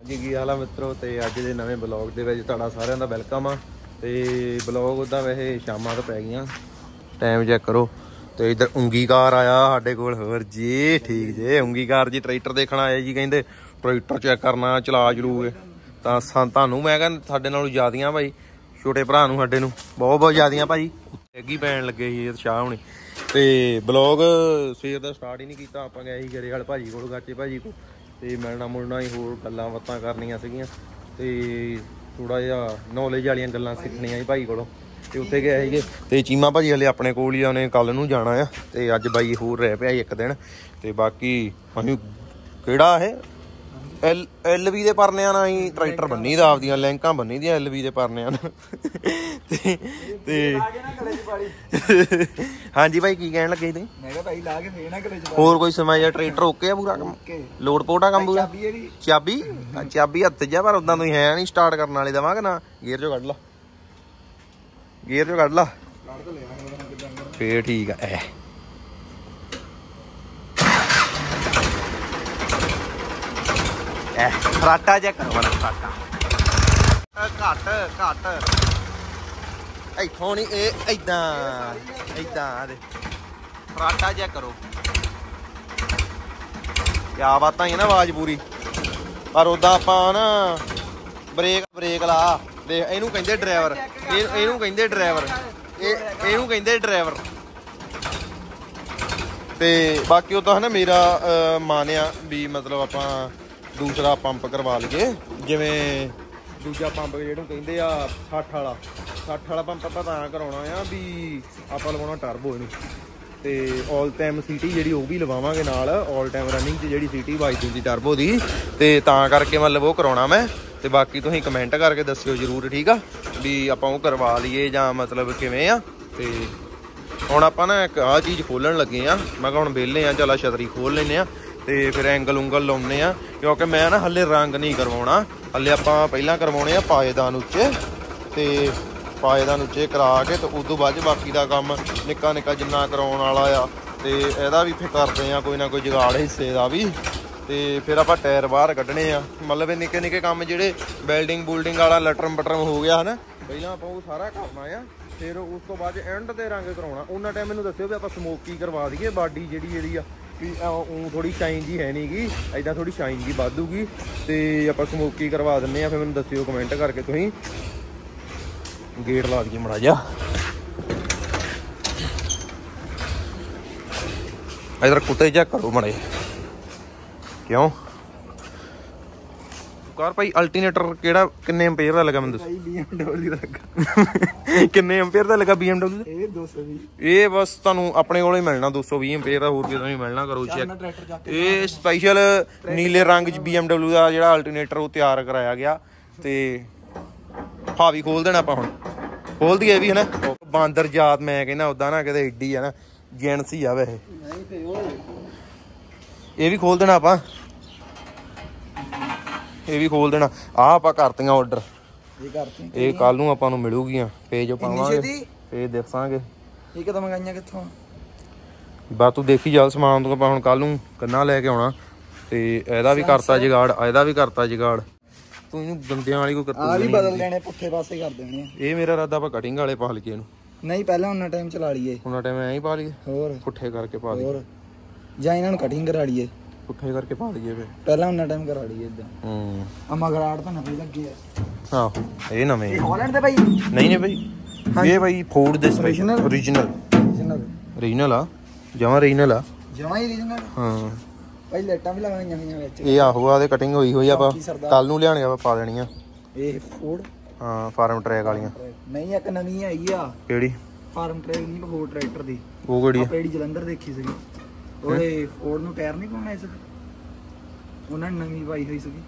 जी की हाल है मित्रों। तो अज के नवे ब्लॉग के सारिਆਂ ਦਾ ਵੈਲਕਮ आ। तो ब्लॉग उदा वैसे शामां तो पै गई टाइम चेक करो। तो इधर ਉਂਗੀਕਾਰ आया साडे कोल। होर जी ठीक जे ਉਂਗੀਕਾਰ जी ट्रैक्टर देखना आया जी। कहते ट्रैक्टर चेक करना चला चलू के तो सानू मैं कहना साडे नालों ज़्यादा भाई छोटे भरा नूं साडे नूं बहुत ज़्यादा भाई अग्गी पैन लगे ही शाह होनी। तो ब्लॉग सवेर का स्टार्ट ही नहीं किया। आप गए ही गरेवाल भाजी को गाचे भाजी को तो मिलना मुलना ही होर गल्लां बातां करनियां सीगियां ते थोड़ा जिहा नॉलेज वालियां गल्लां सीखनियां ही भाई कोलों। ते उत्थे गए सीगे ते चीमा भाजी हले अपने कोल ही उन्हें कल नूं जाना आ। ते अज बाई होर रह पिया एक दिन। ते बाकी असीं किहड़ा है LV दे परनियां नाल ही ट्रैक्टर बन्नी दा आपदियां लैंकां बन्नी दियां LV दे परनियां नाल। ते हाँ जी भाई की कहण लगे तुसीं? मैं कहा भाई ला के फेर ना गले च होर कोई समय या ट्रैक्टर ओके आ पूरा लोड पोटा काम पूरा चाबी चाबी हत्थ च पर उदां तुसीं है नहीं स्टार्ट करन वाले देवांगे ना गेयर चो कढ ला गेयर चो कढ ला फिर ठीक है। फराटा चेक करो बड़ा फराटा घट घट इथों नहीं इदा इदा फराटा चेक करो क्या बात है ना आवाज पूरी पर उदा आपां ना ब्रेक ब्रेक ला देख इनू कहंदे ड्राइवर इनू कहंदे ड्राइवर इनू कहंदे ड्राइवर। ते बाकी उदा है ना मेरा मानिया भी मतलब आपां दूसरा पंप करवा लीए जिमें दूजा पंप जो कहते 60 वाला पंप आप करवाना आ भी आप लवाना टर्बो इनू। तो ऑल टाइम सीटी जी भी लवावांगे नाल ऑल टाइम रनिंग जी सीटी वजदी होंदी टर्बो की। तो करके मतलब वो करवाना मैं। तो बाकी तुसीं कमेंट करके दस्सिओ जरूर ठीक आ भी आपां वो करवा लीए जां मतलब किवें आ। ते हुण आपां ना एक आ चीज़ खोलण लगे आ मैं कहा हुण वेले आ चल छतरी खोल लैने आ तो फिर एंगल उंगल लाने आ क्योंकि मैं ना हले रंग नहीं करवाना हले आपां पहलां करवाने आ पाएदान उच्चे। तो पाएदान उच्चे करा के तो उदों बाद बाकी का काम निक्का निक्का जिन्ना कराउण वाला आ तो इहदा भी फिर करदे आ कोई ना कोई जुगाड़ हिस्से का भी। तो फिर आपां टायर बाहर कड्ढने आ मतलब निक्के निक्के काम जिहड़े बैल्डिंग बुल्डिंग वाला लटरम बटरम हो गया है ना पहलां आपां वो सारा करना आ। फिर उस तो बाद एंड ते रंग करवाउणा उन्ना टाइम मैनूं दस्सिओ भी आपां स्मोकी करवा दईए बाडी जिहड़ी आ भी थोड़ी शाइन जी है नहीं गी इदा थोड़ी शाइन जी वाधूगी तो आप स्मोकी करवा दें। फिर मैं दस्सिओ कमेंट करके तुसीं गेट ला दिए माड़ा जा इधर कुत्ते चेक करो माड़े क्यों कार भाई अल्टरनेटर केड़ा किन्ने एंपेयर दा लगा मैं दस BMW दा लगा किन्ने एंपेयर दा लगा BMW दा ये 220 ये बस तुहानू अपने कोल ही मिलना 220 एंपेयर दा होर कितों नहीं मिलना करो चेक। ये स्पेशल नीले रंग च BMW दा जेहड़ा अल्टरनेटर वो तैयार कराया गया। ते हावी खोल देना आपां हुण खोल दिए भी है ना बांदर जात मैं कहना उदा ना किते एडी है ना जेंट्स ही आ वैसे ये भी खोल देना आपां ये भी खोल देना आप करतियां ऑर्डर ये कल नूं आपां नूं मिलूगियां पेज पावांगे पेज दसांगे बस तू देखी जा समान तू आपां हुण कल नूं गन्ना लैके आउणा ते एहदा भी करता जुगाड़ एहदा भी करता जुगाड़ तू इहनूं दंदियां वाली कोई करतूत नहीं बदल देने पुट्ठे पासे कर देने ये मेरा इरादा आपां कटिंग वाले पा लईए इहनूं नहीं पहले उन्ना टाइम चला लईए उन्ना टाइम ऐ ही पा लईए होर पुट्ठे करके पा लईए जां इन्हां नूं कटिंग करा लईए पुट्ठे करके पा लईए फिर पहला उन्ना टाइम करा लईए इदां मगराड़ तो नवे लगे आहो ये नवे हॉलैंड दे भाई नहीं नहीं भाई ये भाई फोर्ड दे स्पेशल ओरिजिनल ओरिजिनल आ जमा ओरिजिनल आ जमा ही ओरिजिनल हां भाई लाइटां भी लगाईਆਂ ਹੋਈਆਂ ਵਿੱਚ ਇਹ ਆਹੋ ਆਦੇ ਕਟਿੰਗ ਹੋਈ ਹੋਈ ਆਪਾਂ ਕੱਲ ਨੂੰ ਲਿਆਣਗੇ ਆਪਾਂ ਪਾ ਦੇਣੀਆਂ ਇਹ ਫੋਰਡ ਹਾਂ ਫਾਰਮ ਟਰੈਕ ਵਾਲੀਆਂ ਨਹੀਂ ਇੱਕ ਨਵੀਂ ਆਈ ਆ ਕਿਹੜੀ ਫਾਰਮ ਟਰੈਕ ਨਹੀਂ ਫੋਰਡ ਟਰੈਕਟਰ ਦੀ ਉਹ ਕਿਹੜੀ ਆ ਕਿਹੜੀ ਜਲੰਧਰ ਦੇਖੀ ਸੀਗੀ ਉਹਦੇ ਫੋਰਡ ਨੂੰ ਟਾਇਰ ਨਹੀਂ ਪਾਉਣਾ ਇਸ ਉਹਨਾਂ ਨੇ ਨਵੀਂ ਪਾਈ ਹੋਈ ਸੀਗੀ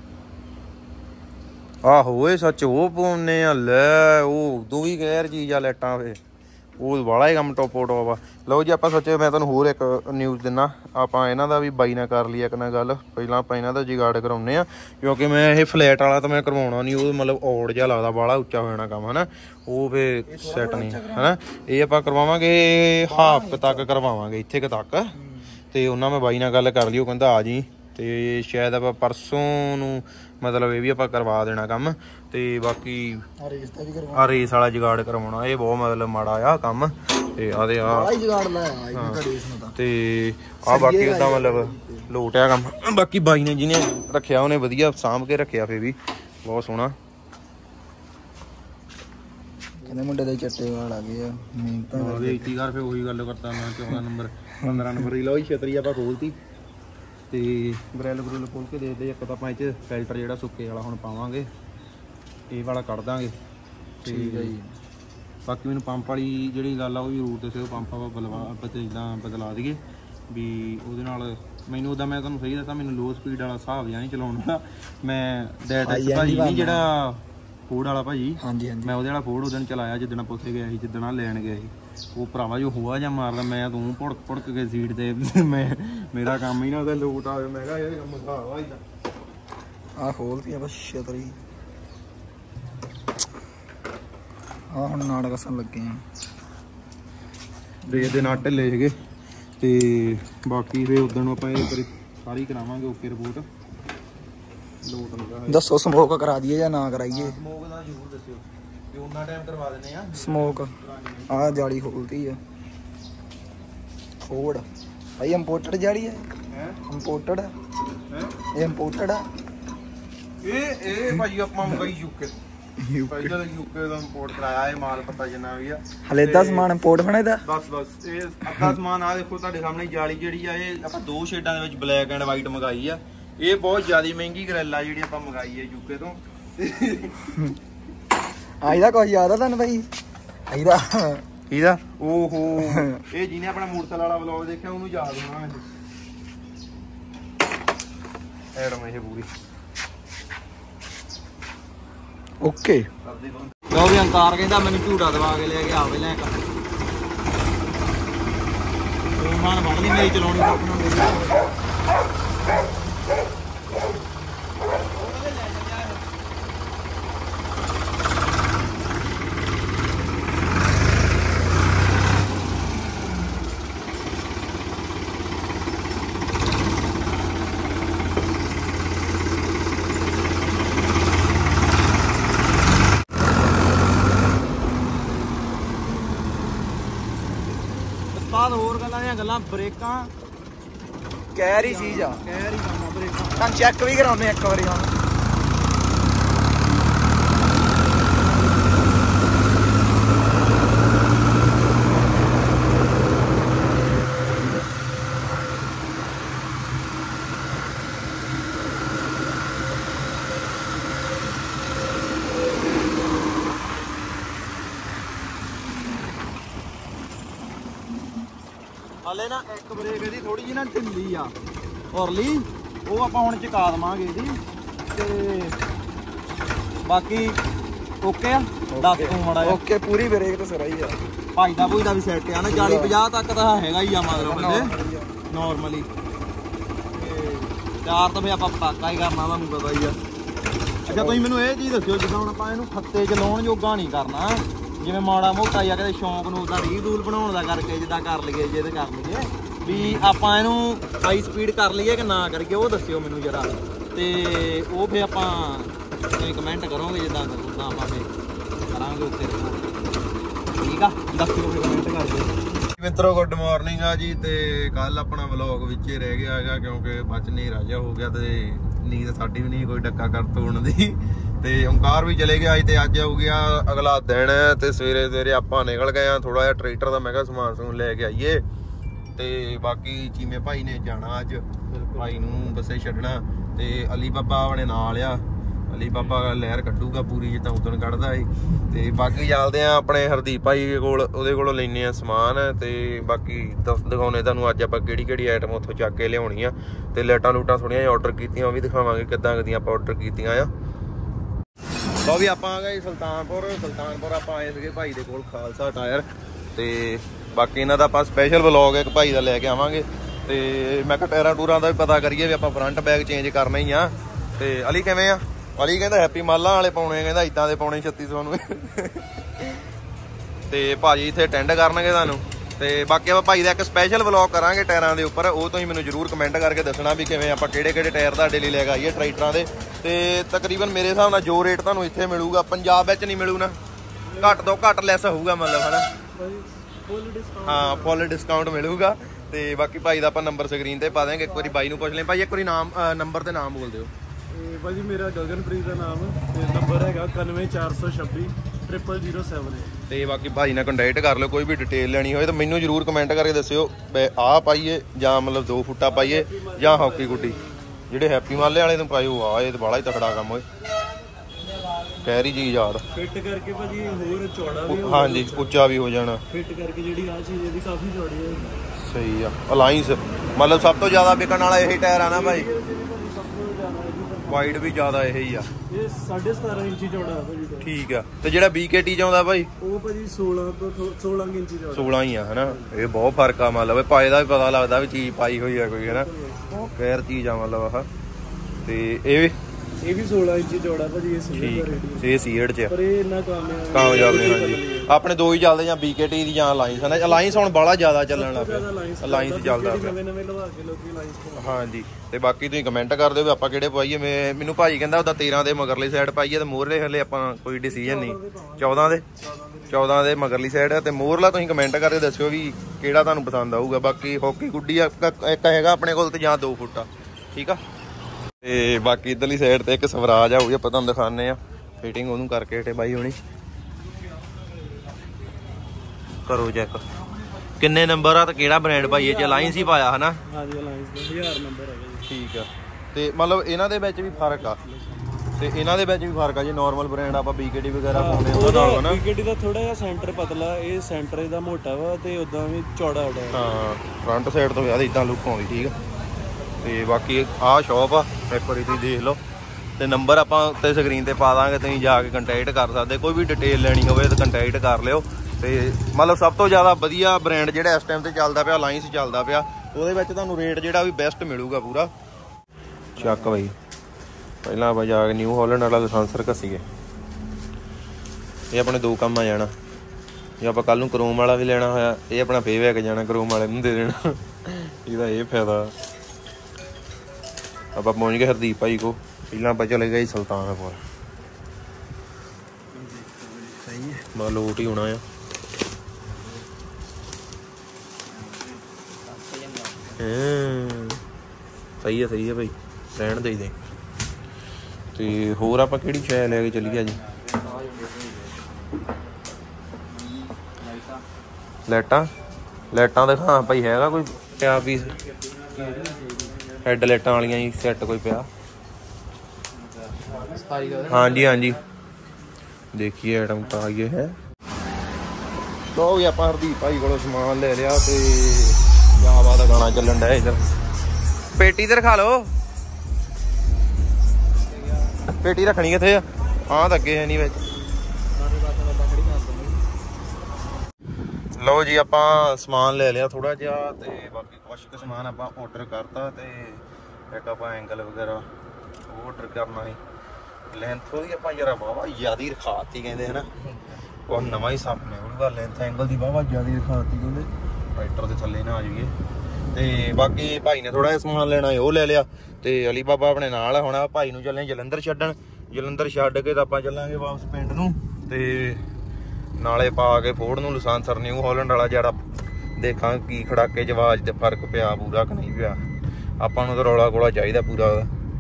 ਆਹੋ ਇਹ ਸੱਚ ਉਹ ਪਾਉਣੇ ਆ ਲੈ ਉਹ ਉਦੋਂ ਵੀ ਗੈਰ ਚੀਜ਼ ਆ ਲਾਈਟਾਂ ਫੇ ਉਹ ਵਾਲਾ ਹੀ ਕੰਮ ਟੋਪੋ ਟੋਪ ਆ। ਲਓ ਜੀ ਆਪਾਂ ਸੋਚਿਆ ਮੈਂ ਤੁਹਾਨੂੰ ਹੋਰ ਇੱਕ ਨਿਊਜ਼ ਦਿੰਦਾ ਆਪਾਂ ਇਹਨਾਂ ਦਾ ਵੀ ਬਾਈ ਨਾਲ ਕਰ ਲਈ ਇੱਕ ਨਾ ਗੱਲ ਪਹਿਲਾਂ ਆਪਾਂ ਇਹਨਾਂ ਦਾ ਜੁਗਾੜ ਕਰਾਉਂਦੇ ਆ ਕਿਉਂਕਿ ਮੈਂ ਇਹ ਫਲੈਟ ਵਾਲਾ ਤਾਂ ਮੈਂ ਕਰਵਾਉਣਾ ਨਹੀਂ ਉਹ ਮਤਲਬ ਔੜ ਜਿਹਾ ਲੱਗਦਾ ਬਾਹਲਾ ਉੱਚਾ ਹੋ ਜਾਣਾ ਕੰਮ ਹਨਾ ਉਹ ਫੇ ਸੈੱਟ ਨਹੀਂ ਹਨਾ ਇਹ ਆਪਾਂ ਕਰਵਾਵਾਂਗੇ ਹਾਫ ਤੱਕ ਕਰਵਾਵਾਂਗੇ ਇੱਥੇ ਕੁ ਤੱਕ ਤੇ ਉਹਨਾਂ ਮੈਂ ਬਾਈ ਨਾਲ ਗੱਲ ਕਰ ਲਈ ਉਹ ਕਹਿੰਦਾ ਆ ਜੀ ਤੇ ਸ਼ਾਇਦ ਆਪਾਂ ਪਰਸੋਂ ਨੂੰ मतलब ये भी ਆਪਾਂ ਕਰਵਾ ਦੇਣਾ ਕੰਮ। ਤੇ ਬਾਕੀ ਆ ਰੇਸ ਵਾਲਾ ਜੁਗਾੜ ਕਰਵਾਉਣਾ, ਇਹ ਬਹੁਤ ਮਤਲਬ ਮਾੜਾ ਆ ਕੰਮ। ਤੇ ਆਦੇ ਆ ਤੇ ਆ ਬਾਕੀ ਉਦਾਂ ਮਤਲਬ ਲੋਟ ਆ ਕੰਮ। ਬਾਕੀ ਬਾਈ ਨੇ ਜਿਹਨੇ ਰੱਖਿਆ ਉਹਨੇ ਵਧੀਆ ਸਾਂਭ ਕੇ ਰੱਖਿਆ, ਫੇਰ ਵੀ ਬਹੁਤ ਸੋਹਣਾ। ਕਹਿੰਦੇ ਮੁੰਡੇ ਦੇ ਚੱਟੇ ਵਾਲ ਆ ਗਏ ਆ ਮਿਹਨਤਾਂ ਵੇਚਤੀ ਕਰ, ਫੇਰ ਉਹੀ ਗੱਲ ਕਰਤਾ ਮੈਂ 14 ਨੰਬਰ 15 ਨੰਬਰ ਦੀ ਲਓ ਛਤਰੀ ਆਪਾਂ ਖੋਲਤੀ ਤੇ ਬਰੈਲ ਬਰੂਲ ਖੋਲ ਕੇ ਦੇਖਦੇ। ਇੱਕ ਤਾਂ ਆਪਾਂ ਇਹ 'ਚ ਫਿਲਟਰ ਜਿਹੜਾ ਸੁੱਕੇ ਵਾਲਾ ਹੁਣ ਪਾਵਾਂਗੇ, ਇਹ ਵਾਲਾ ਕੱਢ ਦਾਂਗੇ। ਠੀਕ ਹੈ ਜੀ। ਬਾਕੀ ਮੈਨੂੰ ਪੰਪ ਵਾਲੀ ਜਿਹੜੀ ਗੱਲ ਆ ਉਹ ਵੀ ਰੂਟ ਦੱਸਿਓ, ਪੰਪ ਆਪਾਂ ਇੱਦਾਂ ਬਦਲਾ ਦਈਏ ਵੀ ਉਹਦੇ ਨਾਲ। ਮੈਨੂੰ ਉਹਦਾ ਮੈਂ ਤੁਹਾਨੂੰ ਸਹੀ ਦੱਸਾਂ, ਮੈਨੂੰ ਲੋ ਸਪੀਡ ਵਾਲਾ ਹਿਸਾਬ ਜਾਂ ਨਹੀਂ ਚਲਾਉਣਾ। ਮੈਂ ਡੈਟੈਕਸ ਭਾਜੀ ਨਹੀਂ ਜਿਹੜਾ ਫੋਰਡ ਵਾਲਾ ਭਾਜੀ, ਹਾਂਜੀ ਹਾਂਜੀ, ਮੈਂ ਉਹਦੇ ਵਾਲਾ ਫੋਰਡ ਉਦੋਂ ਚਲਾਇਆ ਜਿੱਦਣ ਆਪਾਂ ਉੱਥੇ ਗਿਆ ਸੀ, ਜਿੱਦਣ ਆ ਲੈਣ ਗਿਆ ਸੀ। ਉਹ ਭਰਾਵਾ ਜੋ ਹੋਆ ਜਾਂ ਮਾਰਦਾ, ਮੈਂ ਤੂੰ ਭੁੜਕ ਭੁੜਕ ਕੇ ਸੀਟ ਤੇ ਮੇਰਾ ਕੰਮ ਹੀ ਨਾ ਉਹਦਾ ਲੋਟ ਆਵੇ। ਮੈਂ ਕਿਹਾ ਇਹ ਕੰਮ ਹਿਸਾਬ ਆ। ਆਹ ਖੋਲਤੀ ਆ ਬਸ ਛਤਰੀ। ਆਹ ਹੁਣ ਨਾੜ ਕੱਸਣ ਲੱਗੇ ਆ, ਰੇਸ ਦੇ ਨਾਲ ਢਿੱਲੇ ਸੀਗੇ। ਤੇ ਬਾਕੀ ਫੇਰ ਉਦੋਂ ਨੂੰ ਆਪਾਂ ਇਹ ਸਾਰੀ ਕਰਾਵਾਂਗੇ ਓਕੇ ਰਿਪੋਰਟ। ਲੋਟ ਲਗਾ ਦੱਸੋ ਸਮੋਕ ਕਰਾ ਦਈਏ ਜਾਂ ਨਾ ਕਰਾਈਏ? ਸਮੋਕ ਦਾ ਜ਼ਰੂਰ ਦੱਸਿਓ ਕਿ ਉਹਨਾਂ ਟਾਈਮ ਕਰਵਾ ਦਿੰਦੇ ਆ ਸਮੋਕ। ਆਹ ਜਾਲੀ ਖੋਲਤੀ ਆ ਫੋਰਡ ਭਾਈ, ਇੰਪੋਰਟਡ ਜਾਲੀ ਹੈ। ਇੰਪੋਰਟਡ ਹੈ ਇਹ, ਇੰਪੋਰਟਡ ਆ ਇਹ ਭਾਈ ਆਪਾਂ ਮੰਗਾਈ ਯੂਕੇ ਪਹਿਲਾਂ ਯੂਕੇ ਦਾ ਇੰਪੋਰਟ ਕਰਾਇਆ। ਇਹ ਮਾਲ ਪਤਾ ਜਿੰਨਾ ਵੀ ਆ ਹਲੇ ਦਾ ਸਮਾਨ ਇੰਪੋਰਟ ਹੋਣਾ ਇਹਦਾ। ਬਸ ਇਹ ਅੱਧਾ ਸਮਾਨ ਆ ਦੇਖੋ ਤੁਹਾਡੇ ਸਾਹਮਣੇ। ਜਾਲੀ ਜਿਹੜੀ ਆ ਇਹ ਆਪਾਂ 2 ਸ਼ੇਡਾਂ ਦੇ ਵਿੱਚ ਬਲੈਕ ਐਂਡ ਵਾਈਟ ਮੰਗਾਈ ਆ। ਇਹ ਬਹੁਤ ਜ਼ਿਆਦਾ ਮਹਿੰਗੀ ਗ੍ਰਿਲ ਆ ਜਿਹੜੀ ਆਪਾਂ ਮੰਗਾਈ ਹੈ ਯੂਕੇ ਤੋਂ। ਇਹਦਾ ਕੁਝ ਯਾਦ ਆ ਤੁਹਾਨੂੰ ਭਾਈ? ਇਹਦਾ ਓਹੋ ਇਹ ਜਿਹਨੇ ਆਪਣਾ ਮੋਟਰਸਾਈਕਲ ਵਾਲਾ ਵਲੌਗ ਦੇਖਿਆ ਉਹਨੂੰ ਯਾਦ ਹੋਣਾ। ਮੈਨੂੰ ਐਡਮ ਇਹ ਪੂਰੀ ਓਕੇ। ਲਓ ਵੀ ਅੰਕਾਰ ਕਹਿੰਦਾ ਮੈਨੂੰ ਝੂਟਾ ਦਵਾ ਕੇ ਲੈ ਕੇ ਆਵੇ ਲੈ ਕਰ ਮਾਨ ਬਣ ਲਈ ਮੇਰੀ ਚਲਾਉਣੀ ਆਪਣਾ। ਹੋਰ ਗੱਲਾਂ ਦੀਆਂ ਗੱਲਾਂ, ਬ੍ਰੇਕਾਂ ਕਹਿ ਰਹੀ ਚੀਜ਼ ਆ, ਕਹਿ ਰਹੀ ਕੰਮ ਆ ਬ੍ਰੇਕਾਂ। ਤਾਂ ਚੈੱਕ ਵੀ ਕਰਾਉਣੇ ਇੱਕ ਵਾਰੀ ਹੁਣ। ਹਲੇ ਨਾ ਇੱਕ ਬ੍ਰੇਕ ਇਹਦੀ ਥੋੜੀ ਜਿਹੀ ਨਾ ਢਿੱਲੀ ਆ ਔਰਲੀ, ਉਹ ਆਪਾਂ ਹੁਣ ਚੁਕਾ ਦੇਵਾਂਗੇ ਇਹਦੀ। ਤੇ ਬਾਕੀ ਓਕੇ ਆ, ਦੱਸ ਤੂੰ ਮਾੜਾ ਜਿਹਾ। ਓਕੇ ਪੂਰੀ ਬ੍ਰੇਕ ਤਾਂ ਸਰਾਈ ਆ। ਭਾਈ ਦਾ ਵੀ ਸੈੱਟ ਆ ਨਾ, 40-50 ਤੱਕ ਤਾਂ ਹੈਗਾ ਹੀ ਆ ਮਤਲਬ ਨੋਰਮਲੀ। ਤੇ ਚਾਰ ਤਾਂ ਫੇ ਆਪਾਂ ਪਟਾਕਾ ਹੀ ਕਰਨਾ, ਤੁਹਾਨੂੰ ਪਤਾ ਹੀ ਆ। ਅੱਛਾ ਤੁਸੀਂ ਮੈਨੂੰ ਇਹ ਚੀਜ਼ ਦੱਸਿਓ, ਜਿੱਦਾਂ ਹੁਣ ਆਪਾਂ ਇਹਨੂੰ ਖੱਤੇ ਚ ਲਾਉਣ ਜੋਗਾ ਨਹੀਂ ਕਰਨਾ, ਜਿਵੇਂ ਮਾੜਾ ਮੋਟਾ ਜਾਂ ਕਦੇ ਸ਼ੌਂਕ ਨੂੰ ਉਹਦਾ ਰੀਲ ਬਣਾਉਣ ਦਾ ਕਰਕੇ ਜਿੱਦਾਂ ਕਰ ਲਈਏ, ਜੇ ਤੇ ਕਰ ਲਈਏ ਵੀ ਆਪਾਂ ਇਹਨੂੰ ਹਾਈ ਸਪੀਡ ਕਰ ਲਈਏ ਕਿ ਨਾ ਕਰੀਏ, ਉਹ ਦੱਸਿਓ ਮੈਨੂੰ ਜਰਾ। ਤੇ ਉਹ ਫੇ ਆਪਾਂ ਤੁਸੀਂ ਕਮੈਂਟ ਕਰੋਗੇ, ਜਿੱਦਾਂ ਉੱਦਾਂ ਆਪਾਂ ਫੇ ਕਰਾਂਗੇ ਉੱਤੇ। ਠੀਕ ਆ, ਦੱਸਿਓ ਫੇ ਕਮੈਂਟ ਕਰਦੇ। ਮਿੱਤਰੋ ਗੁੱਡ ਮਾਰਨਿੰਗ ਆ ਜੀ। ਤੇ ਕੱਲ ਆਪਣਾ ਵਲੌਗ ਵਿੱਚ ਹੀ ਰਹਿ ਗਿਆ ਹੈਗਾ ਕਿਉਂਕਿ ਬਚ ਹਨੇਰਾ ਜਿਹਾ ਹੋ ਗਿਆ ਤੇ ਨੀਂਦ ਸਾਡੀ ਵੀ ਨਹੀਂ ਕੋਈ ਡੱਕਾ ਕਰ ਤੋੜਨ ਦੀ। ਤੇ ਓਮਕਾਰ ਵੀ ਚਲੇ ਗਿਆ ਤੇ ਅੱਜ ਹੋ ਗਿਆ ਅਗਲਾ ਦਿਨ। ਤੇ ਸਵੇਰੇ ਆਪਾਂ ਨਿਕਲ ਗਏ ਆ ਥੋੜਾ ਜਿਹਾ ਟਰੈਕਟਰ ਦਾ ਮੈਂ ਕਿਹਾ ਸਮਾਨ ਸਮੂਨ ਲੈ ਕੇ ਆਈਏ। ਤੇ ਬਾਕੀ ਚੀਮੇ ਭਾਈ ਨੇ ਜਾਣਾ ਅੱਜ, ਭਾਈ ਨੂੰ ਬੱਸੇ ਛੱਡਣਾ। ਤੇ ਅਲੀ ਬਾਬਾ ਆਪਣੇ ਨਾਲ ਆ, ਅਲੀ ਬਾਬਾ ਲਹਿਰ ਕੱਢੂਗਾ ਪੂਰੀ ਜਿੱਦਾਂ ਉਦਣ ਕੱਢਦਾ ਸੀ। ਤੇ ਬਾਕੀ ਚੱਲਦੇ ਆ ਆਪਣੇ ਹਰਦੀਪ ਭਾਈ ਕੋਲ, ਉਹਦੇ ਕੋਲੋਂ ਲੈਨੇ ਆ ਸਮਾਨ। ਤੇ ਬਾਕੀ ਦਿਖਾਉਣੇ ਤੁਹਾਨੂੰ ਅੱਜ ਆਪਾਂ ਕਿਹੜੀ ਆਈਟਮ ਉੱਥੋਂ ਚੱਕ ਕੇ ਲਿਆਉਣੀ ਆ। ਤੇ ਲਾਈਟਾਂ ਲੂਟਾਂ ਥੋੜੀਆਂ ਜਿਹੀਆਂ ਆਰਡਰ ਕੀਤੀਆਂ, ਉਹ ਵੀ ਦਿਖਾਵਾਂਗੇ ਕਿੱਦਾਂ ਕਦੀਆਂ ਆਪਾਂ ਆਰਡਰ ਕੀਤੀਆਂ ਆ। ਲਓ ਵੀ ਆਪਾਂ ਆ ਗਏ ਸੁਲਤਾਨਪੁਰ ਆਪਾਂ ਆਏ ਸੀਗੇ ਭਾਈ ਦੇ ਕੋਲ ਖਾਲਸਾ ਟਾਇਰ। ਤੇ ਬਾਕੀ ਇਹਨਾਂ ਦਾ ਆਪਾਂ ਸਪੈਸ਼ਲ ਵਲੌਗ ਇੱਕ ਭਾਈ ਦਾ ਲੈ ਕੇ ਆਵਾਂਗੇ। ਤੇ ਮੈਂ ਕਿਹਾ ਟਾਇਰਾਂ ਟੂਰਾਂ ਦਾ ਵੀ ਪਤਾ ਕਰੀਏ ਵੀ ਆਪਾਂ ਫਰੰਟ ਬੈਗ ਚੇਂਜ ਕਰਨਾ ਹੀ ਆ। ਤੇ ਅਲੀ ਕਿਵੇਂ ਆ? ਅਲੀ ਕਹਿੰਦਾ ਹੈਪੀ ਮਾਲਾਂ ਵਾਲੇ ਪਾਉਣੇ, ਕਹਿੰਦਾ ਇਦਾਂ ਦੇ ਪਾਉਣੇ 3600 ਨੂੰ। ਤੇ ਭਾਜੀ ਇੱਥੇ ਅਟੈਂਡ ਕਰਨਗੇ ਤੁਹਾਨੂੰ ਤੇ ਬਾਕੀ ਆਪਾਂ ਭਾਈ ਦਾ ਇੱਕ ਸਪੈਸ਼ਲ ਵਲੌਗ ਕਰਾਂਗੇ ਟਾਇਰਾਂ ਦੇ ਉੱਪਰ, ਉਹ ਤੁਸੀਂ ਮੈਨੂੰ ਜਰੂਰ ਕਮੈਂਟ ਕਰਕੇ ਦੱਸਣਾ ਵੀ ਕਿਵੇਂ ਆਪਾਂ ਕਿਹੜੇ ਟਾਇਰ ਤੁਹਾਡੇ ਲਈ ਲੈ ਕੇ ਆਈਏ ਟਰੈਕਟਰਾਂ ਦੇ। ਤੇ ਤਕਰੀਬਨ ਮੇਰੇ ਹਿਸਾਬ ਨਾਲ ਜੋ ਰੇਟ ਤੁਹਾਨੂੰ ਇੱਥੇ ਮਿਲੂਗਾ ਪੰਜਾਬ ਵਿੱਚ ਨਹੀਂ ਮਿਲੂ ਨਾ, ਘੱਟ ਤੋਂ ਘੱਟ ਲੈਸ ਹੋਊਗਾ ਮਤਲਬ ਹਨਾ। ਹਾਂ ਫੁੱਲ ਡਿਸਕਾਊਂਟ ਮਿਲੂਗਾ। ਤੇ ਬਾਕੀ ਭਾਈ ਦਾ ਆਪਾਂ ਨੰਬਰ ਸਕਰੀਨ ਤੇ ਪਾ ਦਾਂਗੇ, ਇੱਕ ਵਾਰੀ ਬਾਈ ਨੂੰ ਪੁੱਛ ਲੈ। ਭਾਈ ਇੱਕ ਵਾਰੀ ਨਾਮ ਨੰਬਰ ਤੇ ਨਾਮ ਬੋਲ ਦਿਓ। ਭਾਜੀ ਮੇਰਾ ਗਗਨਪ੍ਰੀਤ ਦਾ ਨਾਮ ਤੇ ਨੰਬਰ ਹੈਗਾ 9146200007। ਤੇ ਬਾਕੀ ਭਾਈ ਨਾਲ ਕੰਟੈਕਟ ਕਰ ਲਿਓ, ਕੋਈ ਵੀ ਡਿਟੇਲ ਲੈਣੀ ਹੋਵੇ ਤਾਂ ਮੈਨੂੰ ਜਰੂਰ ਕਮੈਂਟ ਕਰਕੇ ਦੱਸਿਓ ਆਹ ਪਾਈਏ ਜਾਂ ਮਤਲਬ 2 ਫੁੱਟਾ ਪਾਈਏ ਜਾਂ ਹੌਕੀ ਗੁੱਡੀ। ਜਿਹੜੇ ਹੈਪੀ ਮਾਲੇ ਵਾਲੇ ਨੂੰ ਪਾਇਓ ਆ, ਇਹ ਤਾਂ ਬੜਾ ਹੀ ਤਕੜਾ ਕੰਮ ਹੋਏ, ਕਹਿਰੀ ਜੀ ਯਾਦ ਫਿੱਟ ਕਰਕੇ ਭਾਜੀ ਹੋਰ ਚੌੜਾ ਵੀ ਹੋ ਹਾਂਜੀ ਉੱਚਾ ਵੀ ਹੋ ਜਾਣਾ ਫਿੱਟ ਕਰਕੇ। ਜਿਹੜੀ ਆ ਚੀਜ਼ ਇਹਦੀ ਕਾਫੀ ਚੌੜੀ ਹੈ। ਸਹੀ ਆ। ਅਲਾਈਨਸ ਮਤਲਬ ਸਭ ਤੋਂ ਜ਼ਿਆਦਾ ਵਿਕਣ ਵਾਲਾ ਇਹੀ ਟਾਇਰ ਆ ਨਾ ਭਾਈ, ਵਾਈਡ ਵੀ ਜ਼ਿਆਦਾ ਇਹੀ ਆ। ਇਹ 17.5 ਇੰਚੀ ਚੌੜਾ ਹੈ ਭਾਜੀ। ਠੀਕ ਆ। ਤੇ ਜਿਹੜਾ BKT ਚ ਆਉਂਦਾ ਭਾਈ ਉਹ ਭਾਜੀ 16 ਇੰਚੀ ਚੌੜਾ 16 ਹੀ ਆ ਹਨਾ। ਇਹ ਬਹੁਤ ਫਰਕ ਆ ਮਤਲਬ ਪਾਏ ਦਾ ਵੀ ਪਤਾ ਲੱਗਦਾ ਵੀ ਚੀਜ਼ ਪਾਈ ਹੋਈ ਆ ਕੋਈ ਹਨਾ, ਖੈਰ ਚੀਜ਼ ਆ ਮਤਲਬ ਆਹ। ਤੇ ਇਹ ਵੀ 16 ਇੰਚੀ ਚੌੜਾ ਭਾਜੀ। ਇਹ ਸੀਏਡ ਚ ਪਰ ਇਹ ਇੰਨਾ ਕਾਮਯਾਬ ਨਹੀਂ। ਹਾਂਜੀ ਆਪਣੇ ਦੋ ਹੀ ਚੱਲਦੇ, ਜਾਂ BKT ਦੀ ਜਾਂ ਅਲਾਈਨਸ ਹਨਾ। ਅਲਾਈਨਸ ਹੁਣ ਬਾਹਲਾ ਜ਼ਿਆਦਾ ਚੱਲਣ ਲੱਗ ਪਿਆ, ਅਲਾਈਨਸ ਚੱਲਦਾ ਪਿਆ ਨਵੇਂ ਲਵਾ ਕੇ ਲੋਕੀ ਅਲਾਈਨਸ। ਹਾਂਜੀ ਤੇ ਬਾਕੀ ਤੁਸੀਂ ਕਮੈਂਟ ਕਰ ਦਿਓ ਵੀ ਆਪਾਂ ਕਿਹੜੇ ਪਵਾਈਏ। ਮੈਨੂੰ ਭਾਜੀ ਕਹਿੰਦਾ ਉਹਦਾ 13 ਦੇ ਮਗਰਲੀ ਸਾਈਡ ਪਾਈਏ ਤੇ ਮੋਹਰਲੇ ਹਲੇ ਆਪਾਂ ਕੋਈ ਡਿਸੀਜਨ ਨਹੀਂ। 14 ਦੇ ਮਗਰਲੀ ਸਾਈਡ ਹੈ ਤੇ ਮੋਹਰਲਾ ਤੁਸੀਂ ਕਮੈਂਟ ਕਰਕੇ ਦੱਸਿਓ ਵੀ ਕਿਹੜਾ ਤੁਹਾਨੂੰ ਪਸੰਦ ਆਊਗਾ। ਬਾਕੀ ਹੌਕੀ ਗੁੱਡੀ ਇੱਕ ਹੈਗਾ ਆਪਣੇ ਕੋਲ ਤੇ ਜਾਂ 2 ਫੁੱਟ ਆ, ਠੀਕ ਆ। ਤੇ ਬਾਕੀ ਇਧਰਲੀ ਸਾਈਡ ਤੇ ਇੱਕ ਸਵਰਾਜ ਆਊਗੀ, ਆਪਾਂ ਤੁਹਾਨੂੰ ਦਿਖਾਉਂਦੇ ਆ ਫਿਟਿੰਗ ਉਹਨੂੰ ਕਰਕੇ ਹਟੇ ਬਾਈ ਹੋਣੀ। ਕਰੋ ਚੈੱਕ ਕਿੰਨੇ ਨੰਬਰ ਆ ਤੇ ਕਿਹੜਾ ਬ੍ਰਾਂਡ ਭਾਈ ਇਹ ਚ ਅਲਾਈਨਸ ਹੀ ਪਾਇਆ ਹਨਾ। ਹਾਂਜੀ ਅਲਾਈਨਸ ਦਾ 1000 ਨੰਬਰ ਹੈਗਾ ਜੀ। ਠੀਕ ਆ। ਤੇ ਮਤਲਬ ਇਹਨਾਂ ਦੇ ਵਿੱਚ ਵੀ ਫਰਕ ਆ ਤੇ ਇਹਨਾਂ ਦੇ ਵਿੱਚ ਵੀ ਫਰਕ ਆ। ਜੇ ਨਾਰਮਲ ਬ੍ਰਾਂਡ ਆਪਾਂ BKT ਵਗੈਰਾ ਪਾਉਂਦੇ ਉਹਦਾ ਨਾਲ ਹਨਾ। BKT ਦਾ ਥੋੜਾ ਜਿਹਾ ਸੈਂਟਰ ਪਤਲਾ, ਇਹ ਸੈਂਟਰ ਇਹਦਾ ਮੋਟਾ ਵਾ ਤੇ ਉਦਾਂ ਵੀ ਚੌੜਾ ਹੁੰਦਾ। ਹਾਂ ਫਰੰਟ ਸਾਈਡ ਤੋਂ ਜ਼ਿਆਦਾ ਇਦਾਂ ਲੁੱਕ ਆਉਂਦੀ। ਠੀਕ ਆ। ਤੇ ਬਾਕੀ ਆਹ ਸ਼ੌਪ ਆ, ਇੱਕ ਵਾਰੀ ਤੁਸੀਂ ਦੇਖ ਲਓ ਤੇ ਨੰਬਰ ਆਪਾਂ ਉੱਤੇ ਸਕਰੀਨ ਤੇ ਪਾ ਦਾਂਗੇ, ਤੁਸੀਂ ਜਾ ਕੇ ਕੰਟੈਕਟ ਕਰ ਸਕਦੇ। ਕੋਈ ਵੀ ਡਿਟੇਲ ਲੈਣੀ ਹੋਵੇ ਤਾਂ ਕੰਟੈਕਟ ਕਰ ਲਿਓ। ਤੇ ਮਤਲਬ ਸਭ ਤੋਂ ਜ਼ਿਆਦਾ ਵਧੀਆ ਬ੍ਰਾਂਡ ਜਿਹੜਾ ਇਸ ਟਾਈਮ ਤੇ ਚੱਲਦਾ ਪਿਆ ਅਲਾਈਨਸ ਚੱਲਦਾ ਪਿਆ, ਉਹਦੇ ਵਿੱਚ ਤੁਹਾਨੂੰ ਰੇਟ ਜਿਹੜਾ ਵੀ ਬੈਸਟ ਮਿਲੂਗਾ ਪੂਰਾ। ਚੱਕ ਬਾਈ ਪਹਿਲਾਂ ਆਪਾਂ ਜਾ ਕੇ ਨਿਊ ਹਾਲੈਂਡ ਵਾਲਾ ਲਾਇਸੈਂਸਰ ਘੱਸੀਏ। ਇਹ ਆਪਣੇ 2 ਕੰਮ ਆ ਜਾਣਾ। ਜੇ ਆਪਾਂ ਕੱਲ ਨੂੰ ਕਰੋਮ ਵਾਲਾ ਵੀ ਲੈਣਾ ਹੋਇਆ ਇਹ ਆਪਣਾ ਫੇਰ ਵਿਕ ਜਾਣਾ, ਕਰੋਮ ਵਾਲੇ ਨੂੰ ਦੇ ਦੇਣਾ। ਇਹਦਾ ਇਹ ਫਾਇਦਾ। ਆਪਾਂ ਪਹੁੰਚ ਗਏ ਹਰਦੀਪ ਭਾਈ ਕੋ, ਪਹਿਲਾਂ ਆਪਾਂ ਚਲੇ ਗਏ ਸੁਲਤਾਨਪੁਰ। ਸਹੀ ਹੈ ਬਸ ਲੋਟ ਹੀ ਹੋਣਾ ਆ। ਸਹੀ ਹੈ ਭਾਈ ਰਹਿਣ ਦੇ। ਤੇ ਹੋਰ ਆਪਾਂ ਕਿਹੜੀ ਸ਼ੈ ਲੈ ਕੇ ਚੱਲੀਏ ਜੀ? ਲਾਈਟਾਂ ਦਿਖਾ ਭਾਈ, ਹੈਗਾ ਕੋਈ ਪਿਆ ਪੀਸ ਹੈਡ ਲਾਈਟਾਂ ਵਾਲੀਆਂ ਜੀ ਸੈੱਟ ਕੋਈ ਪਿਆ? ਹਾਂਜੀ ਦੇਖੀਏ ਆਈਟਮ ਤਾਂ ਆਈਏ ਹੈ। ਲੋ ਵੀ ਆਪਾਂ ਹਰਦੀਪ ਭਾਈ ਕੋਲੋਂ ਸਮਾਨ ਲੈ ਲਿਆ ਤੇ ਜਾਵਾ ਦਾ ਗਾਣਾ ਚੱਲਣ ਡਿਆ ਇੱਧਰ। ਪੇਟੀ ਤੇ ਰਖਾ ਲਓ, ਪੇਟੀ ਰੱਖਣੀ ਕਿੱਥੇ ਆ? ਤਾਂ ਅੱਗੇ ਹੈ ਨਹੀਂ ਵਿੱਚ। ਲਓ ਜੀ ਆਪਾਂ ਸਮਾਨ ਲੈ ਲਿਆ ਥੋੜਾ ਜਿਹਾ ਤੇ ਬਾਕੀ ਕੁਛ ਕੁ ਸਮਾਨ ਆਪਾਂ ਆਰਡਰ ਕਰਤਾ ਤੇ ਇੱਕ ਆਪਾਂ ਐਂਗਲ ਵਗੈਰਾ ਉਹ ਆਰਡਰ ਕਰਨਾ ਸੀ। ਲੈਂਥ ਉਹਦੀ ਆਪਾਂ ਯਾਰ ਵਾਹਵਾ ਜ਼ਿਆਦਾ ਰਖਾਤੀ ਕਹਿੰਦੇ ਹਨਾ, ਉਹ ਨਵਾਂ ਹੀ ਸੱਪ ਨਿਕਲੂਗਾ। ਲੈਂਥ ਐਂਗਲ ਦੀ ਵਾਹਵਾ ਜ਼ਿਆਦਾ ਰਖਾਤੀ ਕਹਿੰਦੇ, ਟਰੈਕਟਰ ਦੇ ਥੱਲੇ ਨਾ ਆ ਜਾਈਏ। ਤੇ ਬਾਕੀ ਭਾਈ ਨੇ ਥੋੜਾ ਜਿਹਾ ਸਮਾਨ ਲੈਣਾ ਉਹ ਲੈ ਲਿਆ ਤੇ ਅਲੀ ਬਾਬਾ ਆਪਣੇ ਨਾਲ ਆ। ਹੁਣ ਭਾਈ ਨੂੰ ਚੱਲੇ ਜਲੰਧਰ ਛੱਡਣ, ਜਲੰਧਰ ਛੱਡ ਕੇ ਤਾਂ ਆਪਾਂ ਚੱਲਾਂਗੇ ਵਾਪਸ ਪਿੰਡ ਨੂੰ ਤੇ ਨਾਲੇ ਪਾ ਕੇ ਫੋਰਡ ਨੂੰ ਲਾਇਸੈਂਸਰ ਨਿਊ ਹਾਲੈਂਡ ਵਾਲਾ ਜਿਹੜਾ ਦੇਖਾਂ ਕੀ ਖੜਾਕੇ ਚ ਆਵਾਜ਼ ਤੇ ਫਰਕ ਪਿਆ ਪੂਰਾ ਕਿ ਨਹੀਂ ਪਿਆ। ਆਪਾਂ ਨੂੰ ਤਾਂ ਰੌਲਾ ਗੋਲਾ ਚਾਹੀਦਾ ਪੂਰਾ।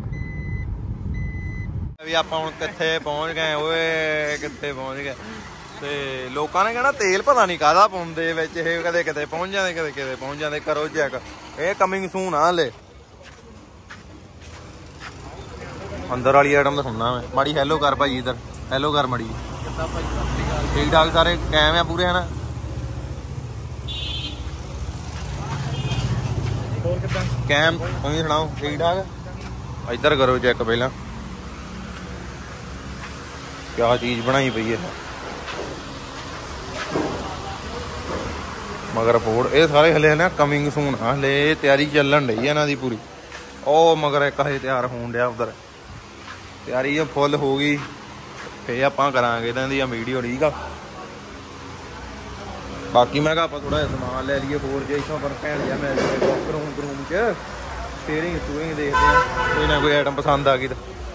ਵੀ ਆਪਾਂ ਹੁਣ ਕਿੱਥੇ ਪਹੁੰਚ ਗਏ ਓਏ, ਕਿੱਥੇ ਪਹੁੰਚ ਗਏ। ਤੇ ਲੋਕਾਂ ਨੇ ਕਹਿਣਾ ਤੇਲ ਪਤਾ ਨਹੀਂ ਕਾਹਦਾ ਪਾਉਂਦੇ ਵਿੱਚ ਇਹ, ਕਦੇ ਕਿਤੇ ਪਹੁੰਚ ਜਾਂਦੇ ਕਦੇ ਕਿਤੇ ਪਹੁੰਚ ਜਾਂਦੇ। ਕਰੋ ਚੈੱਕ, ਇਹ ਕਮਿੰਗ ਸੂਨ ਆ ਹਲੇ। ਅੰਦਰ ਵਾਲੀ ਆਈਟਮ ਦਾ ਸੁਣਨਾ ਮੈਂ ਮਾੜੀ। ਹੈਲੋ ਕਰ ਭਾਈ, ਇੱਧਰ ਹੈਲੋ ਕਰ ਮਾੜੀ। ਠੀਕ ਠਾਕ ਸਾਰੇ ਕਾਇਮ ਆ ਪੂਰੇ ਹਨਾ? ਕੈਮ ਤੁਸੀਂ ਸੁਣਾਓ ਠੀਕ ਠਾਕ? ਇੱਧਰ ਕਰੋ ਚੈੱਕ ਪਹਿਲਾਂ ਕਿਆ ਚੀਜ਼ ਬਣਾਈ ਪਈ ਹੈ ਮਗਰ ਫੋਰਡ। ਇਹ ਸਾਰੇ ਹਲੇ ਨਾ ਕਮਿੰਗ ਸੂਨ ਆ, ਹਲੇ ਤਿਆਰੀ ਚੱਲਣ ਡਈ ਇਹਨਾਂ ਦੀ ਪੂਰੀ। ਉਹ ਮਗਰ ਇੱਕ ਹਜੇ ਤਿਆਰ ਹੋਣ ਡਿਆ ਉਧਰ, ਤਿਆਰੀ ਫੁੱਲ ਹੋ ਗਈ ਫੇਰ ਆਪਾਂ ਕਰਾਂਗੇ ਇਹਨਾਂ ਦੀ ਵੀਡੀਓ। ਠੀਕ ਆ ਬਾਕੀ ਮੈਂ ਕਿਹਾ ਆਪਾਂ ਥੋੜਾ ਜਿਹਾ ਸਮਾਨ ਲੈ ਲਈਏ ਹੋਰ ਜੇ ਇਥੋਂ ਪਰ ਭੈਣ ਜਿਹਾ ਮਿਲ ਜਾਵੇ ਰੂਮ ਚ ਸਟੀਅਰਿੰਗ ਸਟੂਰਿੰਗ ਦੇਖਦੇ ਆ ਕੋਈ ਨਾ ਕੋਈ ਆਈਟਮ ਪਸੰਦ ਆ ਗਈ ਤਾਂ।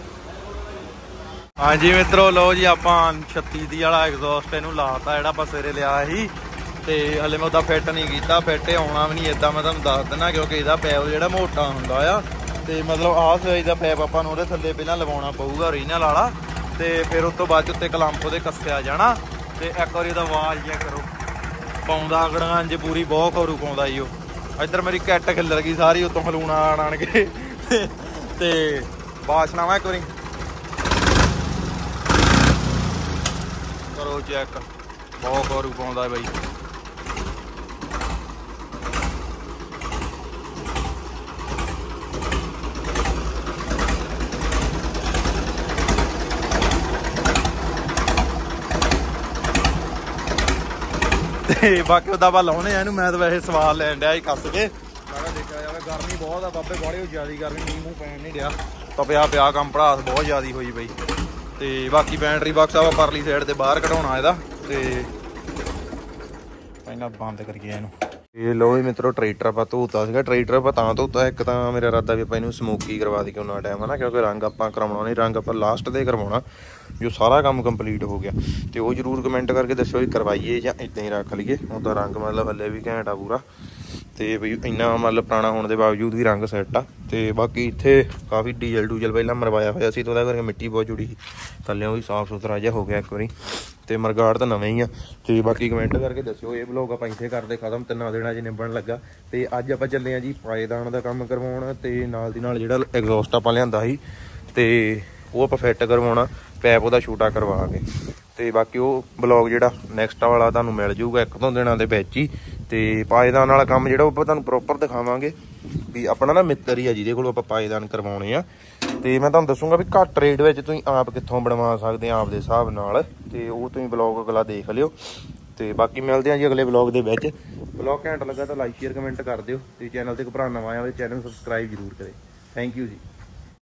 ਹਾਂਜੀ ਮਿੱਤਰੋ ਲਓ ਜੀ ਆਪਾਂ 36 ਵਾਲਾ ਐਗਜ਼ੌਸਟ ਇਹਨੂੰ ਲਾਤਾ ਜਿਹੜਾ ਆਪਾਂ ਸਵੇਰੇ ਲਿਆ ਸੀ ਤੇ ਹਲੇ ਮੈਂ ਉਹਦਾ ਫਿੱਟ ਨਹੀਂ ਕੀਤਾ। ਫਿੱਟ ਆਉਣਾ ਵੀ ਨਹੀਂ ਇਦਾਂ ਮੈਂ ਤੁਹਾਨੂੰ ਦੱਸ ਦਿੰਦਾ ਕਿਉਂਕਿ ਇਹਦਾ ਪੈਪ ਜਿਹੜਾ ਮੋਟਾ ਹੁੰਦਾ ਆ ਤੇ ਮਤਲਬ ਆਹ ਸਾਈਜ਼ ਦਾ ਪੈਪ ਆਪਾਂ ਨੂੰ ਉਹਦੇ ਥੱਲੇ ਪਹਿਲਾਂ ਲਵਾਉਣਾ ਪਊਗਾ ਓਰੀਜਨਲ ਵਾਲਾ ਤੇ ਫਿਰ ਉਸ ਤੋਂ ਬਾਅਦ ਉੱਤੇ ਕਲੰਪ ਉਹਦੇ ਕੱਸਿਆ ਜਾਣਾ ਤੇ ਇੱਕ ਵਾਰੀ ਉਹਦਾ ਆਵਾਜ਼ ਜਿਹਾ ਕਰੋ ਪਾਉਂਦਾ ਗੜਾਂ ਜੇ ਪੂਰੀ ਬਹੁਤ ਖਰੂ ਪਾਉਂਦਾ ਜੀ ਉਹ। ਇੱਧਰ ਮੇਰੀ ਕਿੱਟ ਖਿੱਲਰ ਗਈ ਸਾਰੀ ਉੱਤੋਂ ਹਲੂਣਾ ਆਣ ਕੇ ਤੇ ਬਾਸ਼ਨਾ ਵਾ ਇੱਕ ਵਾਰੀ ਕਰੋ ਚੈੱਕ ਬਹੁਤ ਖਰੂ ਪਾਉਂਦਾ ਬਾਈ। ਤੇ ਬਾਕੀ ਉਹਦਾ ਆਪਾਂ ਲਾਉਣੇ ਆ ਇਹਨੂੰ। ਮੈਂ ਤਾਂ ਵੈਸੇ ਸਵਾਲ ਲੈਣ ਡਿਆ ਸੀ ਕੱਸ ਕੇ। ਮੈਂ ਕਿਹਾ ਦੇਖਿਆ ਜਾਵੇ ਗਰਮੀ ਬਹੁਤ ਆ ਬਾਬੇ ਬਾਹਲੀ ਜ਼ਿਆਦਾ ਗਰਮੀ ਮੀਂਹ ਮੂੰਹ ਪੈਣ ਨਹੀਂ ਡਿਆ ਤਪਿਆ ਪਿਆ ਕੰਮ ਭੜਾਸ ਬਹੁਤ ਜ਼ਿਆਦਾ ਹੋਈ ਬਈ। ਤੇ ਬਾਕੀ ਬੈਟਰੀ ਬਾਕਸ ਆਪਾਂ ਪਰਲੀ ਸਾਈਡ ਤੇ ਬਾਹਰ ਕਢਾਉਣਾ ਇਹਦਾ ਤੇ ਪਹਿਲਾਂ ਬੰਦ ਕਰੀਏ ਇਹਨੂੰ। ਇਹ ਲੋ ਜੀ ਮਿੱਤਰੋ ਟਰੈਕਟਰ ਆਪਾਂ ਧੋਤਾ ਸੀਗਾ। ਟਰੈਕਟਰ ਆਪਾਂ ਤਾਂ ਧੋਤਾ ਇੱਕ ਤਾਂ ਮੇਰਾ ਇਰਾਦਾ ਵੀ ਆਪਾਂ ਇਹਨੂੰ ਸਮੋਕੀ ਕਰਵਾ ਦਈਏ ਉਹਨਾਂ ਟਾਈਮ ਹਨਾ ਕਿਉਂਕਿ ਰੰਗ ਆਪਾਂ ਕਰਵਾਉਣਾ ਨਹੀਂ ਰੰਗ ਆਪਾਂ ਲਾਸਟ ਤੇ ਕਰਵਾਉਣਾ ਜੋ ਸਾਰਾ ਕੰਮ ਕੰਪਲੀਟ ਹੋ ਗਿਆ। ਤੇ ਉਹ ਜ਼ਰੂਰ ਕਮੈਂਟ ਕਰਕੇ ਦੱਸਿਓ ਵੀ ਕਰਵਾਈਏ ਜਾਂ ਇੱਦਾਂ ਹੀ ਰੱਖ ਲਈਏ। ਉਹਦਾ ਰੰਗ ਮਤਲਬ ਹਲੇ ਵੀ ਘੈਂਟ ਆ ਪੂਰਾ ਤੇ ਬਈ ਇੰਨਾ ਮਤਲਬ ਪੁਰਾਣਾ ਹੋਣ ਦੇ ਬਾਵਜੂਦ ਵੀ ਰੰਗ ਸੈੱਟ ਆ। ਤੇ ਬਾਕੀ ਇੱਥੇ ਕਾਫੀ ਡੀਜ਼ਲ ਡੂਜ਼ਲ ਪਹਿਲਾਂ ਮਰਵਾਇਆ ਹੋਇਆ ਸੀ ਤੇ ਉਹਦਾ ਕਰਕੇ ਮਿੱਟੀ ਬਹੁਤ ਜੁੜੀ ਸੀ ਥੱਲਿਓਂ ਵੀ ਸਾਫ਼ ਸੁਥਰਾ ਜਿਹਾ ਹੋ ਗਿਆ ਇੱਕ ਵਾਰੀ ਤੇ ਮਰਗਾੜ ਤਾਂ ਨਵੇਂ ਹੀ ਆ। ਤੇ ਬਾਕੀ ਕਮੈਂਟ ਕਰਕੇ ਦੱਸਿਓ। ਇਹ ਵਲੋਗ ਆਪਾਂ ਇੱਥੇ ਕਰਦੇ ਖਤਮ 3 ਦਿਨਾਂ 'ਚ ਨਿਬੜਨ ਲੱਗਾ ਤੇ ਅੱਜ ਆਪਾਂ ਚੱਲੇ ਆ ਜੀ ਪਾਏਦਾਨ ਦਾ ਕੰਮ ਕਰਵਾਉਣ ਤੇ ਨਾਲ ਦੀ ਨਾਲ ਜਿਹੜਾ ਐਗਜ਼ੌਸਟ ਆਪਾਂ ਲਿਆਂਦਾ ਸੀ ਤੇ ਉਹ ਆਪਾਂ ਫਿੱਟ ਕਰਵਾਉਣਾ ਪੈਪ ਉਹਦਾ ਛੋਟਾ ਕਰਵਾ ਕੇ। ਤੇ ਬਾਕੀ ਉਹ ਬਲੌਗ ਜਿਹੜਾ ਨੈਕਸਟ ਵਾਲਾ ਤੁਹਾਨੂੰ ਮਿਲ ਜਾਊਗਾ 1-2 ਦਿਨਾਂ ਦੇ ਵਿੱਚ ਹੀ। ਤੇ ਪਾਏਦਾਨ ਵਾਲਾ ਕੰਮ ਜਿਹੜਾ ਉਹ ਆਪਾਂ ਤੁਹਾਨੂੰ ਪ੍ਰੋਪਰ ਦਿਖਾਵਾਂਗੇ ਵੀ ਆਪਣਾ ਨਾ ਮਿੱਤਰ ਹੀ ਆ ਜਿਹਦੇ ਕੋਲ ਆਪਾਂ ਪਾਏਦਾਨ ਕਰਵਾਉਣੇ ਆ। ਤੇ ਮੈਂ ਤੁਹਾਨੂੰ ਦੱਸੂਗਾ ਵੀ ਘੱਟ ਰੇਟ ਵਿੱਚ ਤੁਸੀਂ ਆਪ ਕਿੱਥੋਂ ਬਣਵਾ ਸਕਦੇ ਆ ਆਪਦੇ ਹਿਸਾਬ ਨਾਲ ਤੇ ਉਹ ਤੁਸੀਂ ਬਲੌਗ ਅਗਲਾ ਦੇਖ ਲਿਓ। ਤੇ ਬਾਕੀ ਮਿਲਦੇ ਆ ਜੀ ਅਗਲੇ ਬਲੌਗ ਦੇ ਵਿੱਚ। ਬਲੌਗ ਘੈਂਟ ਲੱਗਾ ਤਾਂ ਲਾਈਕ ਸ਼ੇਅਰ ਕਮੈਂਟ ਕਰ ਦਿਓ ਤੇ ਚੈਨਲ ਤੇ ਇੱਕ ਭਰਾ ਨਵਾਂ ਆਇਆ ਉਹਦੇ ਚੈਨਲ ਨੂੰ ਸਬਸਕ੍ਰਾਈਬ ਜ਼ਰੂਰ ਕਰੇ। ਥੈਂਕ ਯੂ ਜੀ।